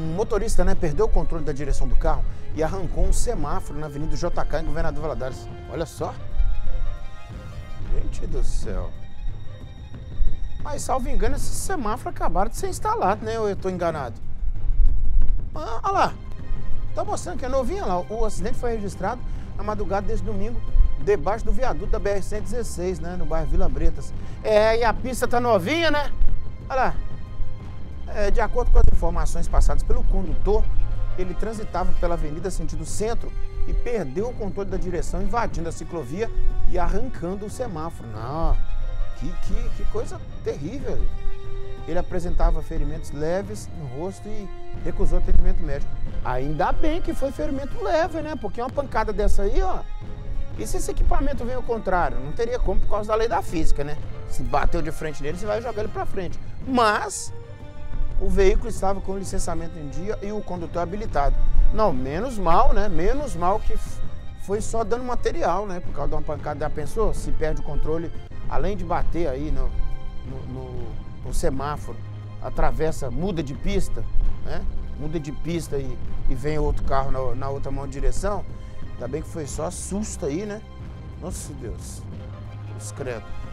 Um motorista, né, perdeu o controle da direção do carro e arrancou um semáforo na Avenida JK em Governador Valadares. Olha só. Gente do céu. Mas, salvo engano, esses semáforos acabaram de ser instalados, né? Ou eu tô enganado? Ah, olha lá. Tá mostrando que é novinha lá. O acidente foi registrado na madrugada desse domingo, debaixo do viaduto da BR-116, né? No bairro Vila Bretas. É, e a pista tá novinha, né? Olha lá. De acordo com as informações passadas pelo condutor, ele transitava pela avenida sentido centro e perdeu o controle da direção, invadindo a ciclovia e arrancando o semáforo. Não, que coisa terrível. Ele apresentava ferimentos leves no rosto e recusou atendimento médico. Ainda bem que foi ferimento leve, né? Porque uma pancada dessa aí, ó... E se esse equipamento vem ao contrário? Não teria como por causa da lei da física, né? Se bateu de frente nele, você vai jogar ele pra frente. Mas... o veículo estava com licenciamento em dia e o condutor habilitado. Não, menos mal, né? Menos mal que foi só dano material, né? Por causa de uma pancada. Já pensou? Se perde o controle, além de bater aí no semáforo, atravessa, muda de pista, né? Muda de pista e vem outro carro na outra mão de direção. Ainda bem que foi só susto aí, né? Nossa Deus. Credo.